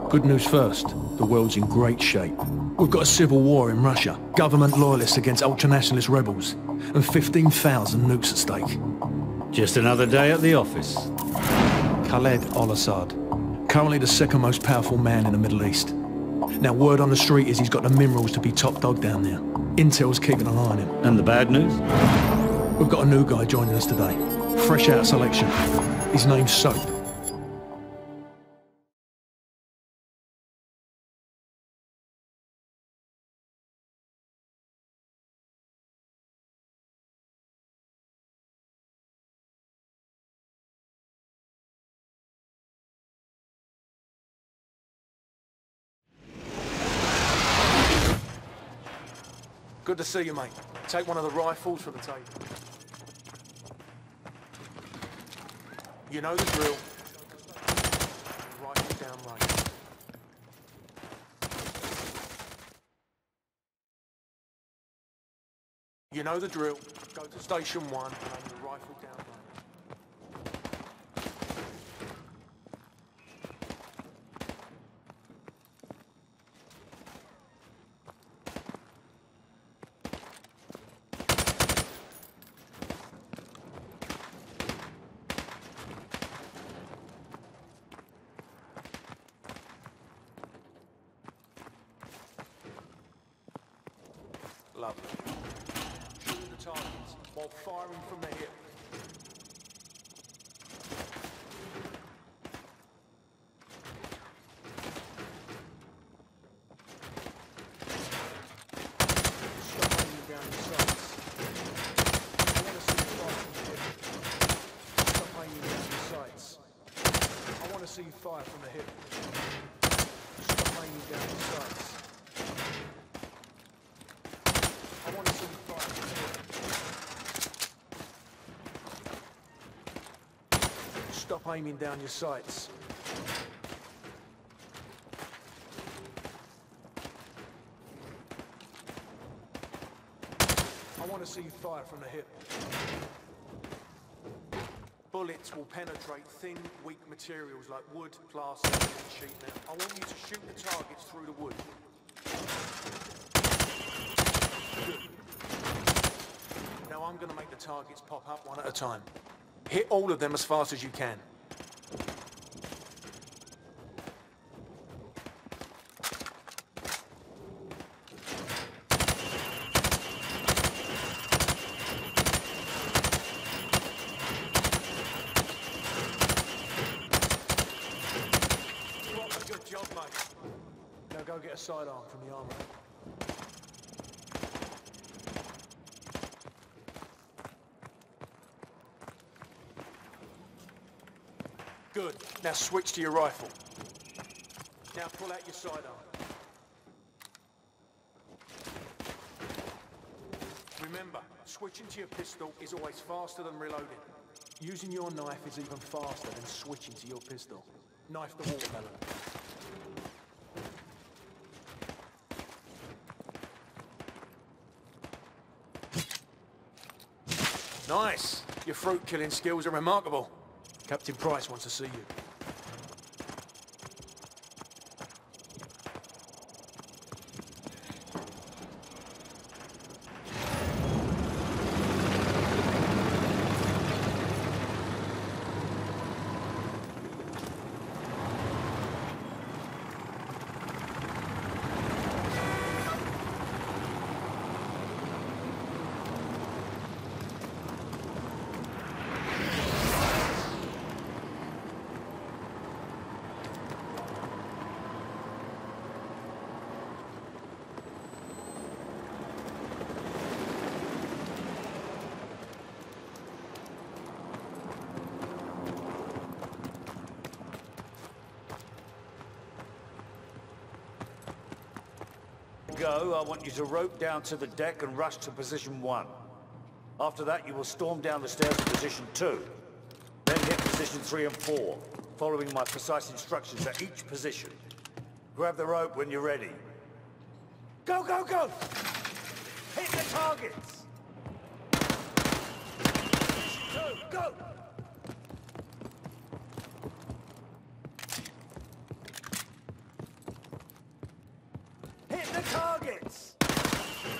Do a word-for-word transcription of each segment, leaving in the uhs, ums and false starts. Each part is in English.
Good news first, the world's in great shape. We've got a civil war in Russia, government loyalists against ultranationalist rebels, and fifteen thousand nukes at stake. Just another day at the office. Khaled al-Assad, currently the second most powerful man in the Middle East. Now word on the street is he's got the minerals to be top dog down there. Intel's keeping an eye on him. And the bad news? We've got a new guy joining us today, fresh out of selection. His name's Soap. Good to see you, mate. Take one of the rifles from the table. You know the drill. Rifle down range. You know the drill. Go to station one and aim your rifle down range. Lovely. Shooting the targets while firing from the hip. Stop aiming down your sights. I want to see you fire from the hip. Stop aiming down your sights. I want to see you fire from the hip. Stop aiming down your sights. I want to see you fire from the hip. Stop aiming down your sights. I want to see you fire from the hip. Bullets will penetrate thin, weak materials like wood, plastic, and sheet metal. I want you to shoot the targets through the wood. Now I'm going to make the targets pop up one at a time. Hit all of them as fast as you can. Good job, mate. Now go get a sidearm from the armory. Good. Now switch to your rifle. Now pull out your sidearm. Remember, switching to your pistol is always faster than reloading. Using your knife is even faster than switching to your pistol. Knife the watermelon. Nice! Your fruit-killing skills are remarkable. Captain Price wants to see you. Go, I want you to rope down to the deck and rush to position one. After that, you will storm down the stairs to position two. Then hit position three and four, following my precise instructions at each position. Grab the rope when you're ready. Go, go, go! Hit the targets! Two, go!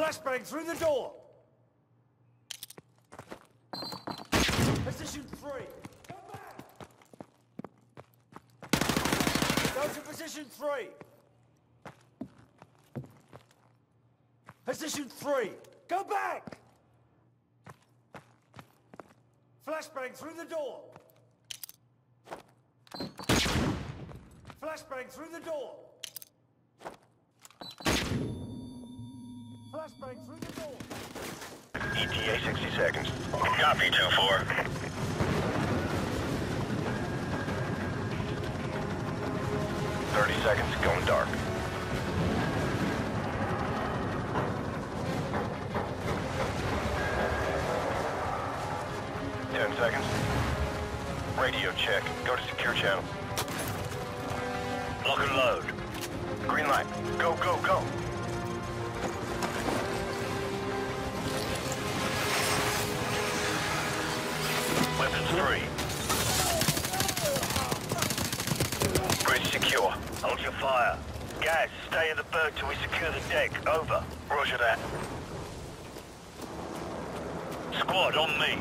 Flashbang through the door! Position three! Come back! Go to position three! Position three! Go back! Flashbang through the door! Flashbang through the door! Flashbang through the door! E T A sixty seconds. Copy, two four. thirty seconds, going dark. ten seconds. Radio check. Go to secure channel. Lock and load. Green light. Go, go, go. Weapons free. Bridge secure. Hold your fire. Guys, stay in the berg till we secure the deck. Over. Roger that. Squad, on me.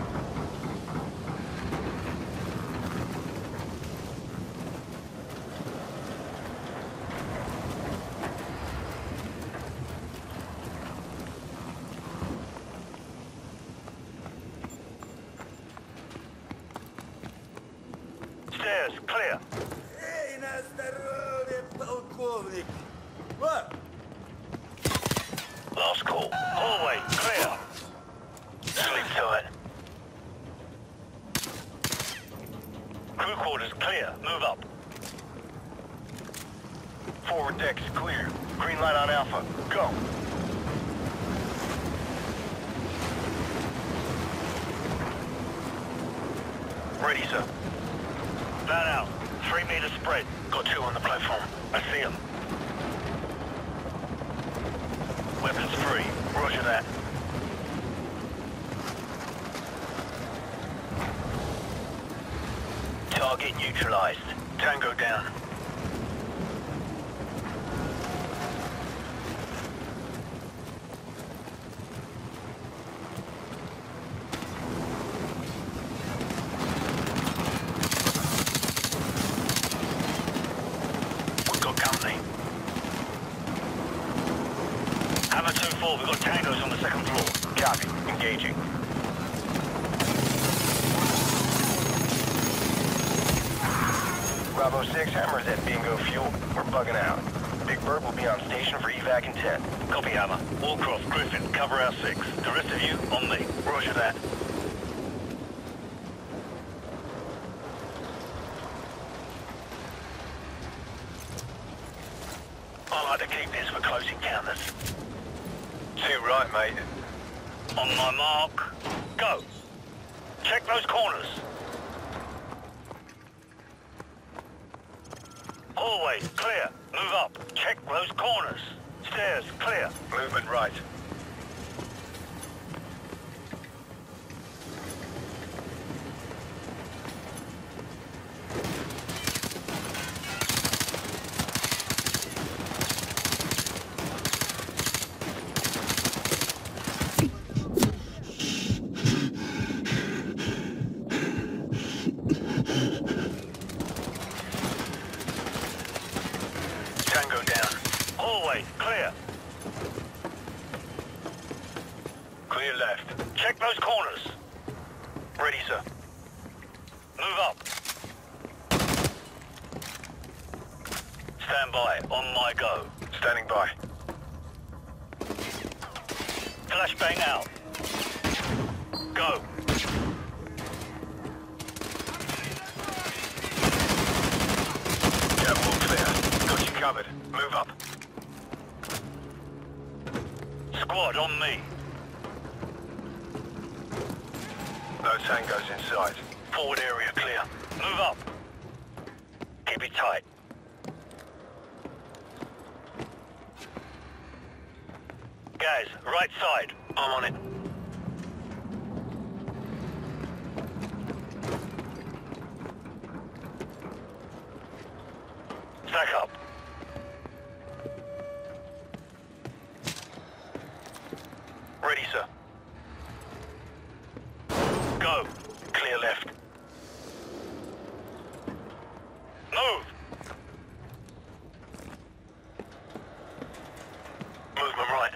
Stairs, clear. Эй, на здоровье, полковник! What? Last call. Hallway, clear. Sleep tight. Crew quarters clear. Move up. Forward deck's clear. Green light on Alpha. Go. Ready, sir. Van out. Three meter spread. Got two on the platform. I see them. Weapons free. Roger that. Target neutralized. Tango down. We've got company. Hammer two four, we've got tangos on the second floor. Copy. Engaging. Bravo six, Hammer's at Bingo Fuel. We're bugging out. Big Bird will be on station for evac in ten. Copy, Hammer. Wallcroft, Griffin, cover our six. The rest of you, on me. Roger that. I like to keep this for close encounters. Too right, mate. On my mark, go. Check those corners. Hallway, clear. Move up. Check those corners. Stairs, clear. Movement right. Tango down. Hallway, clear. Clear left. Check those corners. Ready, sir. Move up. Stand by. On my go. Standing by. Flashbang out. Go. Yeah, all clear. Got you covered. Move up. Squad, on me. No tangos inside. Forward area clear. Move up. Keep it tight. Guys, right side. I'm on it. Stack up. ready, sir. Go. Clear left. Move! Movement right.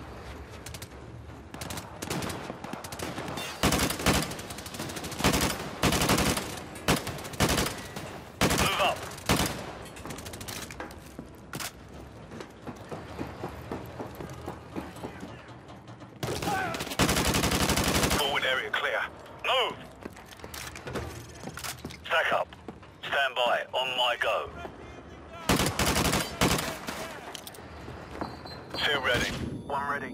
Move up. Forward area clear. Move! Stack up. Stand by. On my go. Two ready. One ready.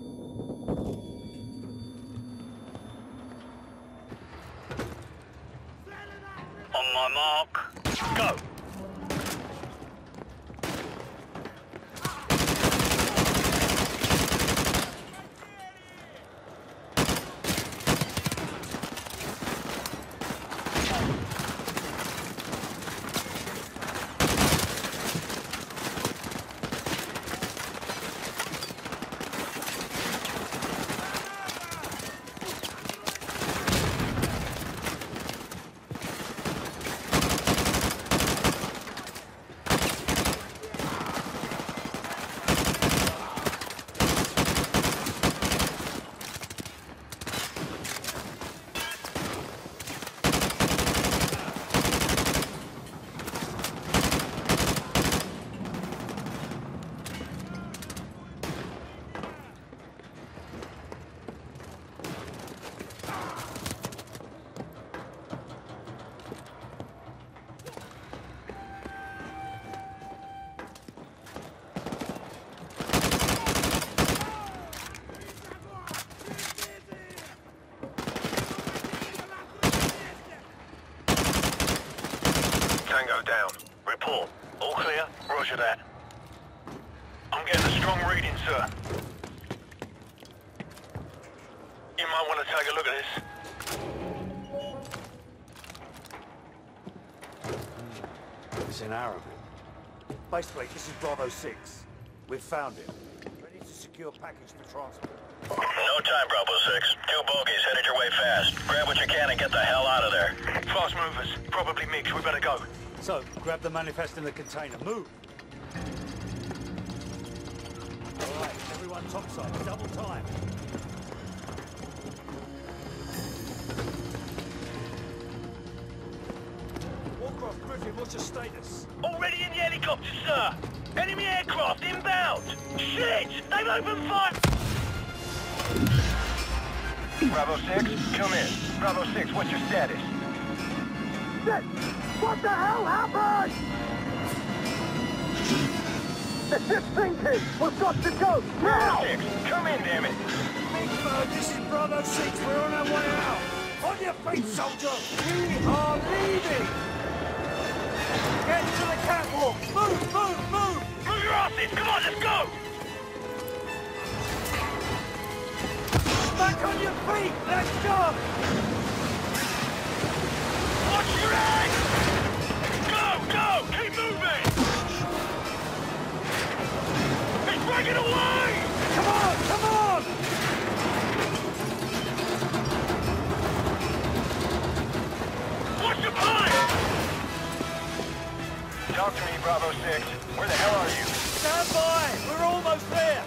On my mark. Go! Tango down. Report. All clear? Roger that. I'm getting a strong reading, sir. You might want to take a look at this. It's in Arabic. Base plate, this is Bravo six. We've found it. Ready to secure package for transport. No time, Bravo six. Two bogies headed your way fast. Grab what you can and get the hell out of there. Fast movers. Probably mixed. We better go. So, grab the manifest in the container. Move! All right, everyone topside. Double time. Warcraft Griffin, what's your status? Already in the helicopter, sir. Enemy aircraft inbound. Shit! They've opened fire! Bravo six, come in. Bravo six, what's your status? Shit! What the hell happened? The ship's sinking! We've got to go! Now! Bravo six, come in, damn it! Big Bird, this is Bravo six. We're on our way out. On your feet, soldier. We are leaving. Get to the catwalk. Move, move, move. Move your asses! Come on, let's go! Back on your feet. Let's go. Watch your head! Go, go! Keep moving! It's breaking away! Come on, come on. What's the plan? Talk to me, Bravo six. Where the hell are you? Stand by. We're almost there.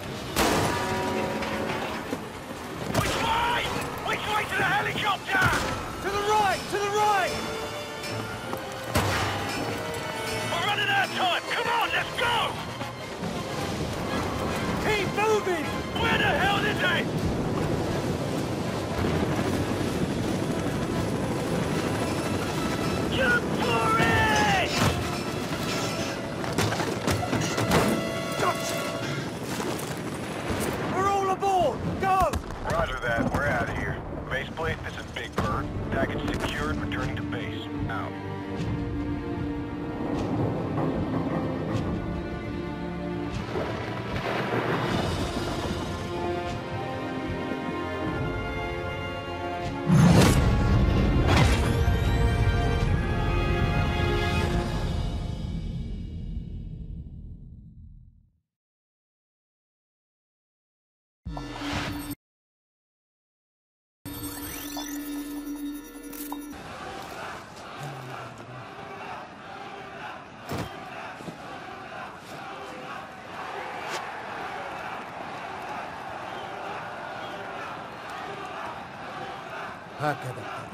Which way? Which way to the helicopter? To the right, to the right. We're running out of time. Come on, let's go! Keep moving. Where the hell is it? Jump for it! Gotcha. We're all aboard. Go. Roger that. We're out of here. Base plate, this is Big Bird. Package secured, returning to base. Out. هكذا.